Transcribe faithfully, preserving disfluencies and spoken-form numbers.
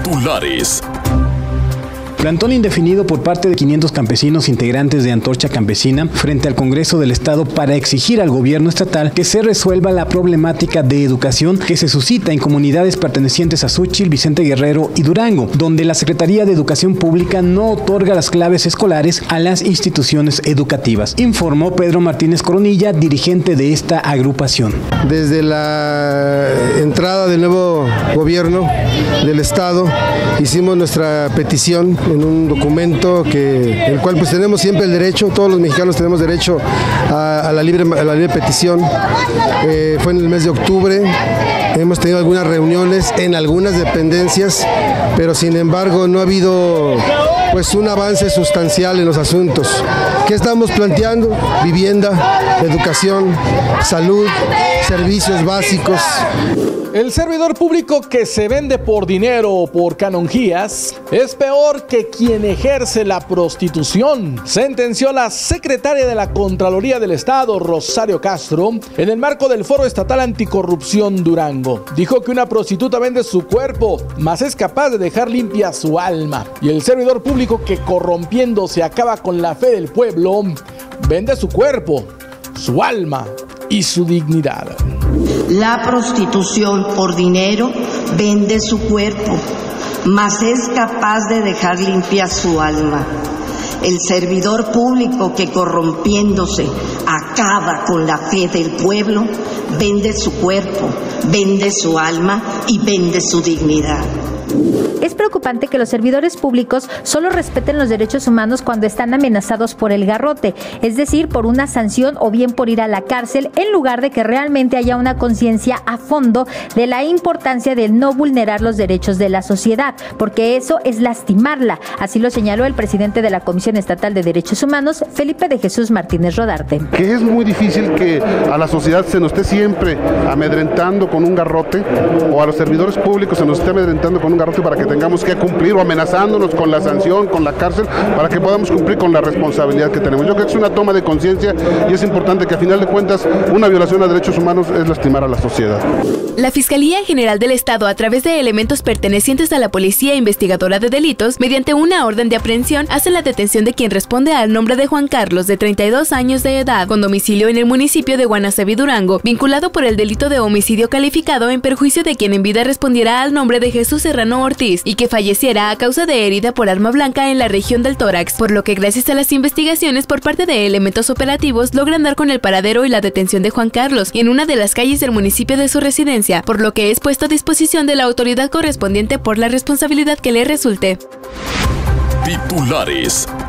Titulares. Plantón indefinido por parte de quinientos campesinos integrantes de Antorcha Campesina frente al Congreso del Estado para exigir al gobierno estatal que se resuelva la problemática de educación que se suscita en comunidades pertenecientes a Xúchitl, Vicente Guerrero y Durango, donde la Secretaría de Educación Pública no otorga las claves escolares a las instituciones educativas, informó Pedro Martínez Coronilla, dirigente de esta agrupación. Desde la entrada del nuevo gobierno del Estado hicimos nuestra petición en un documento que el cual pues tenemos siempre el derecho, todos los mexicanos tenemos derecho a, a, la, libre, a la libre petición. Eh, fue en el mes de octubre, hemos tenido algunas reuniones en algunas dependencias, pero sin embargo no ha habido pues un avance sustancial en los asuntos. ¿Qué estamos planteando? Vivienda, educación, salud, servicios básicos. El servidor público que se vende por dinero o por canonjías es peor que quien ejerce la prostitución, sentenció la secretaria de la Contraloría del Estado, Rosario Castro, en el marco del Foro Estatal Anticorrupción Durango. Dijo que una prostituta vende su cuerpo, mas es capaz de dejar limpia su alma. Y el servidor público que corrompiéndose acaba con la fe del pueblo, vende su cuerpo, su alma y su dignidad. La prostitución por dinero vende su cuerpo, mas es capaz de dejar limpia su alma. El servidor público que corrompiéndose acaba con la fe del pueblo, vende su cuerpo, vende su alma y vende su dignidad. Es preocupante que los servidores públicos solo respeten los derechos humanos cuando están amenazados por el garrote, es decir, por una sanción o bien por ir a la cárcel, en lugar de que realmente haya una conciencia a fondo de la importancia de no vulnerar los derechos de la sociedad, porque eso es lastimarla. Así lo señaló el presidente de la Comisión Estatal de Derechos Humanos, Felipe de Jesús Martínez Rodarte. Que es muy difícil que a la sociedad se nos esté siempre amedrentando con un garrote, o a los servidores públicos se nos esté amedrentando con un garrote para que tengamos que cumplir o amenazándonos con la sanción, con la cárcel, para que podamos cumplir con la responsabilidad que tenemos. Yo creo que es una toma de conciencia y es importante que a final de cuentas una violación a derechos humanos es lastimar a la sociedad. La Fiscalía General del Estado, a través de elementos pertenecientes a la Policía Investigadora de Delitos, mediante una orden de aprehensión, hace la detención de quien responde al nombre de Juan Carlos, de treinta y dos años de edad, con domicilio en el municipio de Guanaceví, Durango, vinculado por el delito de homicidio calificado en perjuicio de quien en vida respondiera al nombre de Jesús Serrano Ortiz y que falleciera a causa de herida por arma blanca en la región del tórax, por lo que gracias a las investigaciones por parte de elementos operativos logran dar con el paradero y la detención de Juan Carlos en una de las calles del municipio de su residencia, por lo que es puesto a disposición de la autoridad correspondiente por la responsabilidad que le resulte. Titulares.